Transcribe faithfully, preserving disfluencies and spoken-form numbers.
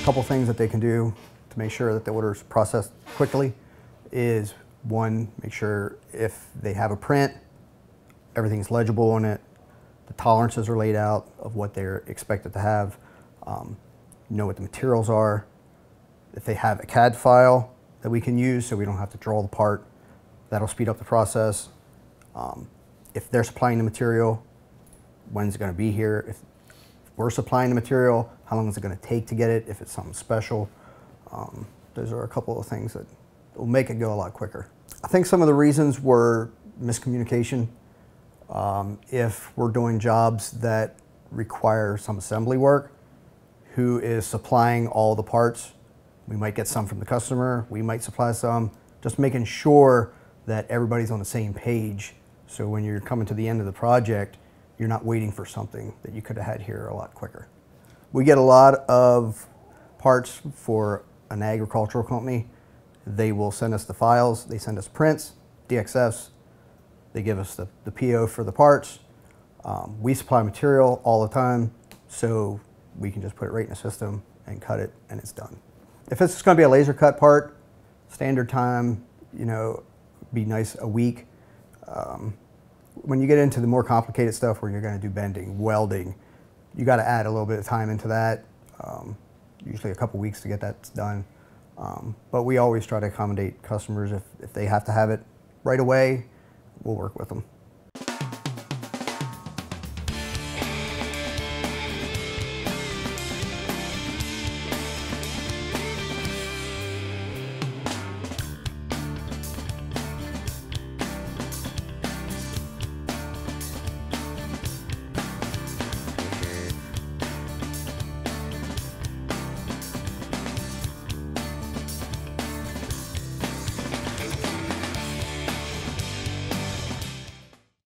A couple things that they can do to make sure that the order is processed quickly is, one, make sure if they have a print, everything's legible on it, the tolerances are laid out of what they're expected to have, um, know what the materials are. If they have a C A D file that we can use so we don't have to draw the part, that'll speed up the process. Um, if they're supplying the material, when's it going to be here? If we're supplying the material, how long is it going to take to get it, if it's something special? Um, those are a couple of things that will make it go a lot quicker. I think some of the reasons were miscommunication. Um, if we're doing jobs that require some assembly work, who is supplying all the parts? We might get some from the customer, we might supply some, just making sure that everybody's on the same page. So when you're coming to the end of the project, you're not waiting for something that you could have had here a lot quicker. We get a lot of parts for an agricultural company. They will send us the files, they send us prints, D X Fs, they give us the, the P O for the parts. Um, we supply material all the time, so we can just put it right in the system and cut it, and it's done. If it's going to be a laser cut part, standard time, you know, be nice a week. Um, when you get into the more complicated stuff where you're going to do bending, welding, you got to add a little bit of time into that. Um, usually a couple weeks to get that done. Um, but we always try to accommodate customers. If, if they have to have it right away, we'll work with them.